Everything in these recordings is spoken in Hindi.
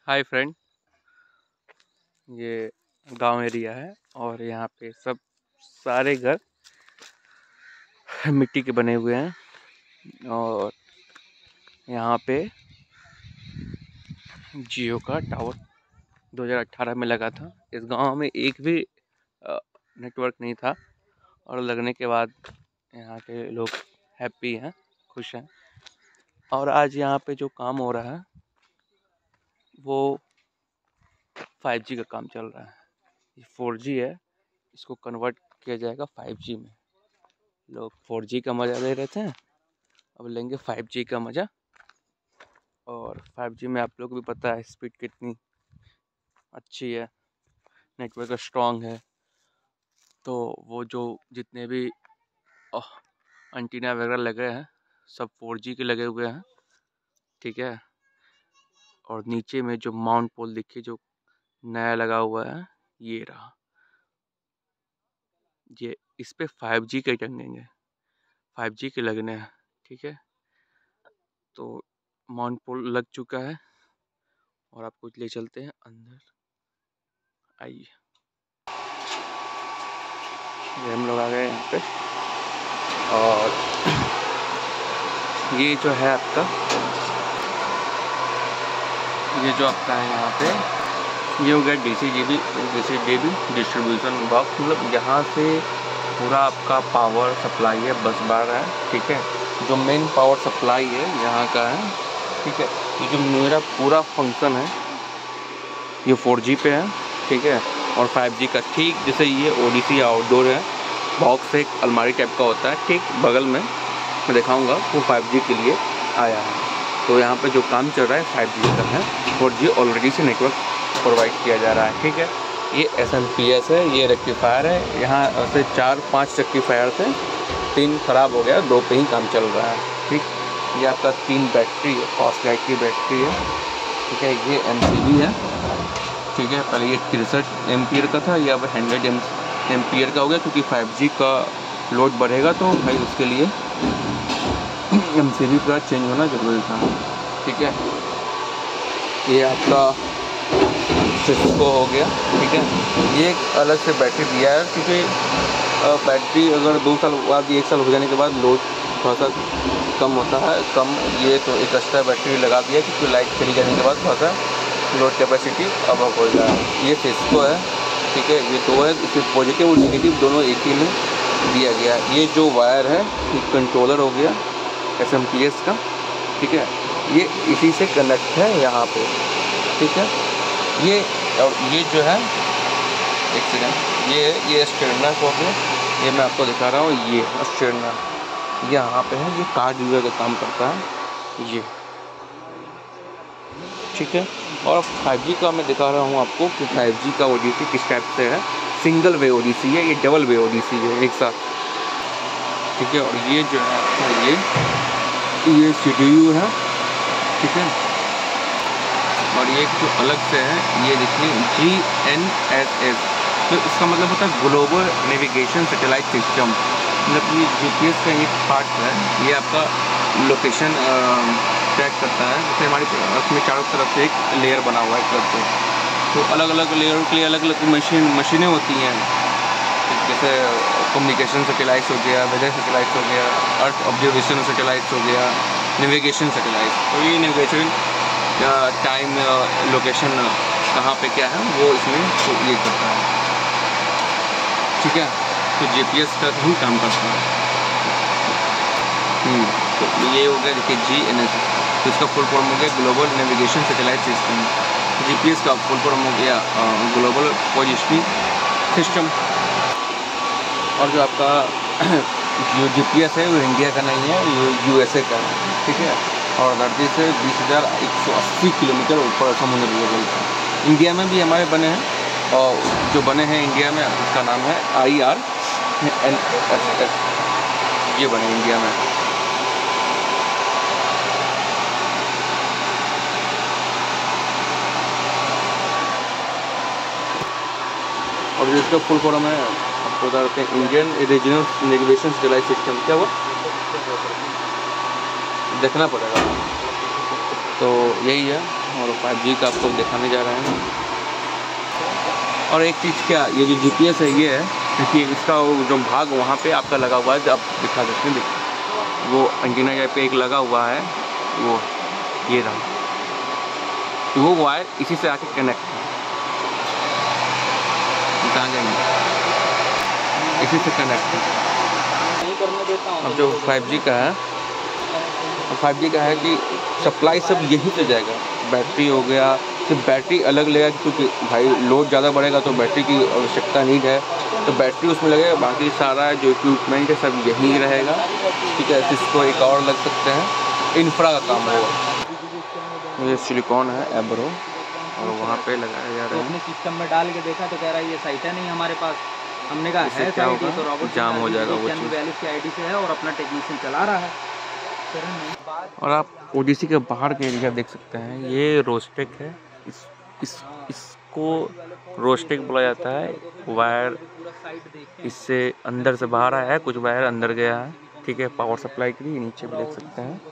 हाय फ्रेंड, ये गांव एरिया है और यहाँ पे सब सारे घर मिट्टी के बने हुए हैं। और यहाँ पे जियो का टावर 2018 में लगा था। इस गांव में एक भी नेटवर्क नहीं था और लगने के बाद यहाँ के लोग हैप्पी हैं, खुश हैं। और आज यहाँ पे जो काम हो रहा है वो 5G का काम चल रहा है। ये 4G है, इसको कन्वर्ट किया जाएगा 5G में। लोग 4G का मज़ा ले रहे थे, अब लेंगे 5G का मज़ा। और 5G में आप लोग को भी पता है स्पीड कितनी अच्छी है, नेटवर्क स्ट्रॉन्ग है। तो वो जो जितने भी एंटीना वगैरह लगे हैं सब 4G के लगे हुए हैं, ठीक है। और नीचे में जो माउंट पोल देखिए जो नया लगा हुआ है, ये रहा, ये इस पे 5G के टंगेंगे, 5G के लगने हैं, ठीक है। तो माउंट पोल लग चुका है और आपको ले चलते हैं अंदर, आइए। ये हम लोग आ गए यहाँ पे और ये जो है आपका, ये जो आपका है यहाँ पे, ये हो गया DCDB डिस्ट्रीब्यूशन बॉक्स। मतलब यहाँ से पूरा आपका पावर सप्लाई है, बस बार है, ठीक है। जो मेन पावर सप्लाई है यहाँ का है, ठीक है। ये जो मेरा पूरा फंक्शन है ये 4G पे है, ठीक है। और 5G का ठीक जैसे ये ODC आउटडोर है, बॉक्स एक अलमारी टाइप का होता है, ठीक बगल में मैं दिखाऊंगा, वो 5G के लिए आया है। तो यहाँ पे जो काम चल रहा है 5G का है, 4G ऑलरेडी से नेटवर्क प्रोवाइड किया जा रहा है, ठीक है। ये SMPS है, ये रेक्टिफायर है। यहाँ से 4-5 रेक्टिफायर थे, 3 ख़राब हो गया, 2 पे ही काम चल रहा है, ठीक। ये आपका 3 बैटरी है, फॉस्लाइट की बैटरी है, ठीक है। ये MCB है, ठीक है। पहले ये 63 एम्पियर का था, ये अब 100 एम्पियर का हो गया, क्योंकि 5G का लोड बढ़ेगा तो भाई उसके लिए MCB का चेंज होना जरूरी था, ठीक है। ये आपका सिस्को हो गया, ठीक है। ये एक अलग से बैटरी दिया है, क्योंकि बैटरी अगर 2 साल बाद 1 साल हो जाने के बाद लोड थोड़ा सा कम होता है, कम। ये तो एक एक्स्ट्रा बैटरी लगा दिया, क्योंकि लाइट चली जाने के बाद थोड़ा सा लोड कैपेसिटी अब हो जाए। ये सिस्को है, ठीक है। ये 2 है, इसमें पॉजिटिव और नेगेटिव दोनों एक ही में दिया गया। ये जो वायर है ये कंट्रोलर हो गया SMPS का, ठीक है। ये इसी से कनेक्ट है यहाँ पे, ठीक है। ये और ये जो है, एक सेकेंड, ये स्टेरनर हो गया, ये मैं आपको दिखा रहा हूँ। ये स्टेरनर यहाँ पे है, ये कार्ड रीडर का काम करता है, ये, ठीक है। और 5G का मैं दिखा रहा हूँ आपको कि 5G का ODC किस टाइप से है। सिंगल वे ODC है, ये डबल वे ODC है एक साथ, ठीक है। और ये जो है आपका ये CPU है, ठीक है। और ये जो अलग से है, ये देखिए GNSS, तो इसका मतलब होता है ग्लोबल नेविगेशन सैटेलाइट सिस्टम। मतलब ये GPS का एक पार्ट है, ये आपका लोकेशन ट्रैक करता है। जैसे हमारी उसमें चारों तरफ से एक लेयर बना हुआ है क्लब से, तो अलग अलग लेयरों के लिए अलग अलग मशीनें होती हैं। जैसे कम्युनिकेशन सैटेलाइट्स हो गया, वेदर सैटेलाइट्स हो गया, अर्थ ऑब्जर्वेशन सैटेलाइट्स हो गया, नेविगेशन सैटेलाइट। तो ये नेविगेशन टाइम लोकेशन कहाँ पे क्या है वो इसमें तो ये करता है, ठीक है। तो GPS का ही काम करता है। तो ये हो गया देखिए GNSS, तो इसका फुल फॉर्म हो गया global navigation satellite system. GPS का फुल फॉर्म हो गया ग्लोबल पोजिशनिंग सिस्टम। और जो आपका जो GPS है वो इंडिया का नहीं है, ये USA का है, ठीक है। और धरती से 20,180 किलोमीटर ऊपर समुद्र लेवल पर। इंडिया में भी हमारे बने हैं, और जो बने हैं इंडिया में उसका नाम है IRNSS, ये बने इंडिया में। और जिसका फुल फॉर्म है आपको बताते हैं Indian regional navigation satellite system. क्या हुआ देखना पड़ेगा, तो यही है। और 5G का आपको दिखाने जा रहे हैं। और एक चीज़ क्या, ये जो GPS है ये है, देखिए इसका जो भाग वहाँ पे आपका लगा हुआ है, आप दिखा सकते हैं, देखिए वो एंटीना जहाँ पे एक लगा हुआ है, वो ये रहा, तो वो वायर इसी से आके कनेक्ट है, कहाँ जाएंगे, इसी से कनेक्ट है। अब जो 5G का है, 5G का है कि सप्लाई सब यहीं से जाएगा। बैटरी हो गया, सिर्फ बैटरी अलग लगेगा क्योंकि भाई लोड ज़्यादा बढ़ेगा तो बैटरी की आवश्यकता नीड है, तो बैटरी उसमें लगेगा, बाकी सारा जो इक्विपमेंट है सब यहीं रहेगा। ठीक है, इसको एक और लग सकते हैं, इंफ्रा का काम होगा। ये सिलिकॉन है एब्रो, और वहाँ पे लगाया जा रहा है। अपने सिस्टम में डाल के देखा तो कह रहा है ये साइट है नहीं हमारे पास। हमने कहा है क्या साइट, होगा, तो रॉबर्ट जाम हो जाएगा वो 42 की आईडी से है और अपना टेक्नीशियन चला रहा है। और आप ओडीसी के बाहर के एरिया देख सकते हैं, ये रोस्टेक है, इसको रोस्टेक बोला जाता है। वायर इससे अंदर से बाहर आया है, कुछ वायर अंदर गया है। ठीक है, पावर सप्लाई के लिए नीचे भी देख सकते हैं।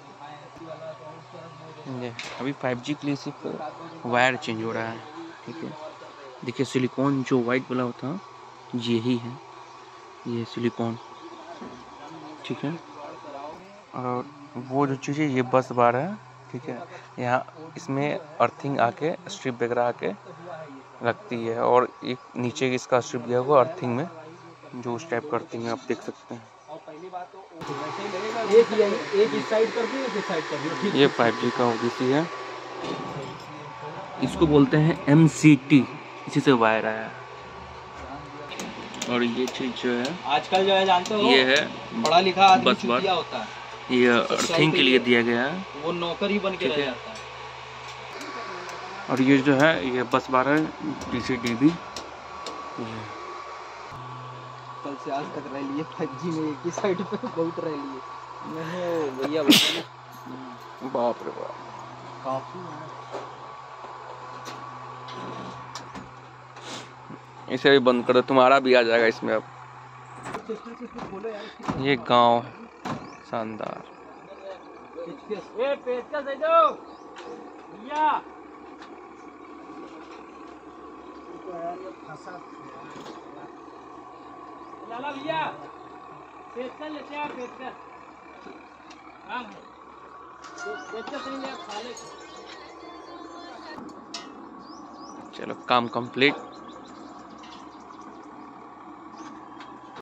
ये अभी 5G के लिए सिर्फ वायर चेंज हो रहा है। ठीक है, देखिए सिलिकॉन जो वाइट वाला होता यही है, ये सिलिकॉन। ठीक है, और वो जो चीज़ है ये बस बार है। ठीक है, यहाँ इसमें अर्थिंग आके स्ट्रिप वगैरह आके लगती है, और एक नीचे इसका स्ट्रिप गया हुआ अर्थिंग में, जो उस टाइप का अर्थिंग है, आप देख सकते हैं। ये 5G का ओडीसी है, इसको बोलते हैं MCT, इसी से वायर आया है। और ये चीज जो है आजकल जो है जानते हो, ये है पढ़ा लिखा आदमी बस बार होता है, ये अर्थिंग के लिए दिया गया है, वो नौकरी बन के रह जाता है। और ये जो है ये बस बार है DCDB। कल से आज तक रह लिए 5G में एक ही साइड पे बहुत रह लिए। भैया बाप रे बाप, काफी इसे भी बंद कर दो, तुम्हारा भी आ जाएगा इसमें अब। ये गांव शानदार, चलो काम कंप्लीट।